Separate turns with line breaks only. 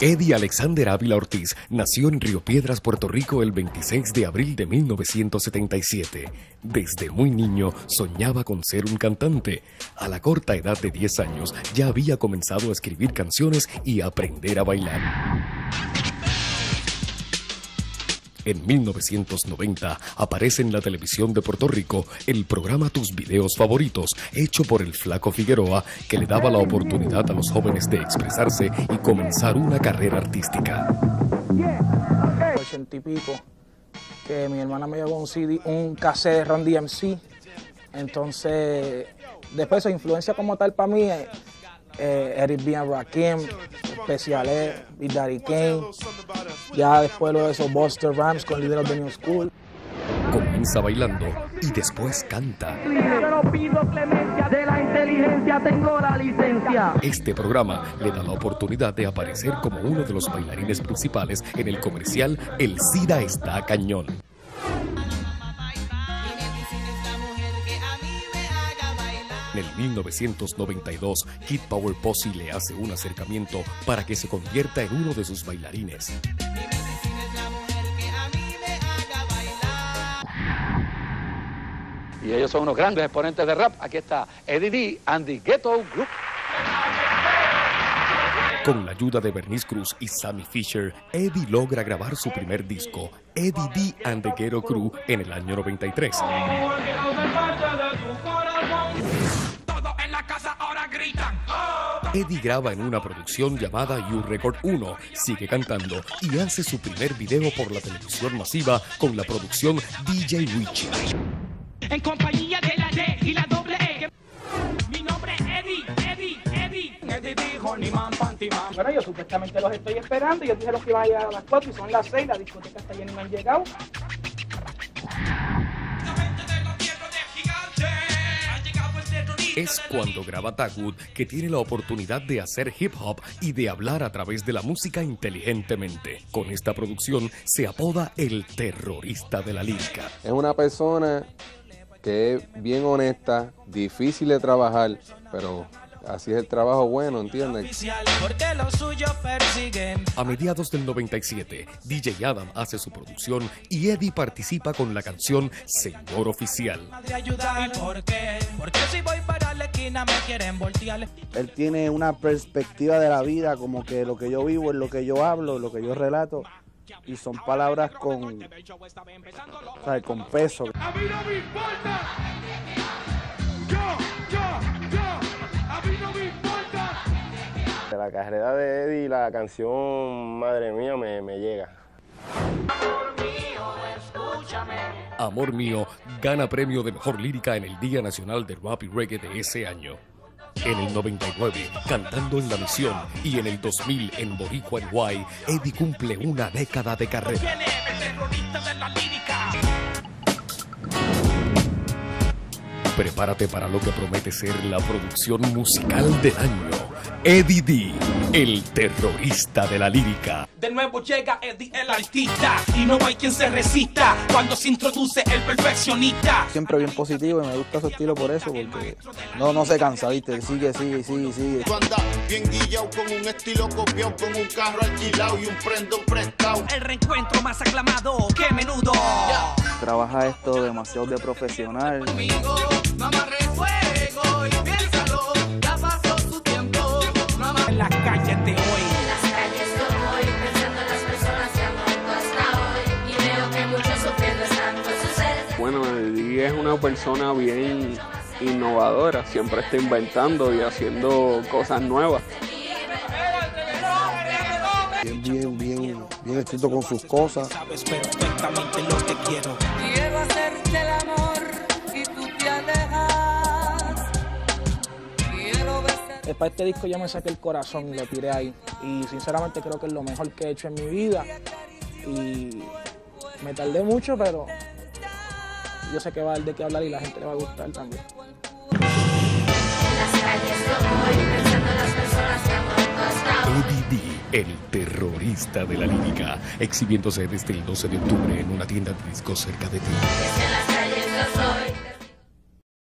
Eddie Alexander Ávila Ortiz nació en Río Piedras, Puerto Rico, el 26 de abril de 1977. Desde muy niño soñaba con ser un cantante. A la corta edad de 10 años ya había comenzado a escribir canciones y a aprender a bailar. En 1990 aparece en la televisión de Puerto Rico el programa Tus Videos Favoritos, hecho por el Flaco Figueroa, que le daba la oportunidad a los jóvenes de expresarse y comenzar una carrera artística.
80 y pico, que mi hermana me llevó un CD, un cassette de Run DMC. Entonces, después su influencia como tal para mí, Eric B. and Rakim, Special Ed, Big Daddy Kane. Ya después lo de esos Buster Rhymes con Líder of the New School.
Comienza bailando y después canta.
Yo no pido clemencia, de la inteligencia tengo la licencia.
Este programa le da la oportunidad de aparecer como uno de los bailarines principales en el comercial El SIDA está cañón. En el 1992, Kid Power Posse le hace un acercamiento para que se convierta en uno de sus bailarines.
Y ellos son unos grandes exponentes de rap. Aquí está Eddie D and the Ghetto Group.
Con la ayuda de Bernice Cruz y Sammy Fisher, Eddie logra grabar su primer disco, Eddie D and the Ghetto Crew, en el año 93. Eddie graba en una producción llamada You Record 1, sigue cantando y hace su primer video por la televisión masiva con la producción DJ Richie.
En compañía de la D y la doble E. Mi nombre es Eddie dijo ni man, panty man.
Bueno, yo supuestamente los estoy esperando. Yo dije los que iban a llegar a las 4 y son las 6. La discoteca está llena y no han llegado.
Es cuando graba Dagwood que tiene la oportunidad de hacer hip hop y de hablar a través de la música inteligentemente. Con esta producción se apoda el terrorista de la lírica.
Es una persona que es bien honesta, difícil de trabajar, pero así es el trabajo bueno, ¿entiendes?
A mediados del 97, DJ Adam hace su producción y Eddie participa con la canción Señor Oficial.
Él tiene una perspectiva de la vida, como que lo que yo vivo es lo que yo hablo, lo que yo relato, y son palabras con peso.
A mí no me importa.
De la carrera de Eddie, la canción Madre Mía me llega.
Amor Mío gana premio de mejor lírica en el Día Nacional de Rap y Reggae de ese año. En el 99, cantando en La Misión, y en el 2000, en Boricua NY, Eddie cumple una década de carrera. Prepárate para lo que promete ser la producción musical del año. Eddie D, el terrorista de la lírica.
De nuevo llega Eddie el artista y no hay quien se resista cuando se introduce el perfeccionista.
Siempre bien positivo y me gusta su estilo por eso, porque no se cansa, ¿viste? Sigue.
Tú andas bien guillao con un estilo copiado, con un carro alquilado y un prendo prestado.
El reencuentro más aclamado que menudo.
Trabaja esto demasiado de profesional.
Mamá refuego y piénsalo, ya pasó su tiempo. Mamá en las calles de hoy.
En las calles yo voy pensando en las personas que han muerto hasta hoy y veo que muchos sufriendo están con sus seres.
Bueno, Eddie es una persona bien innovadora, siempre está inventando y haciendo cosas nuevas.
Bien escrito con sus cosas.
Sabes perfectamente lo que quiero.
Quiero hacerte el amor y tú te alejas. Quiero besar.
Para este disco yo me saqué el corazón y lo tiré ahí. Y sinceramente creo que es lo mejor que he hecho en mi vida. Y me tardé mucho, pero yo sé que va a haber de qué hablar y la gente le va a gustar también.
En las calles yo voy pensando en las personas que han muerto hasta hoy.
Eddie D, el terrorista de la lírica, exhibiéndose desde el 12 de octubre en una tienda de discos cerca de ti.
Desde las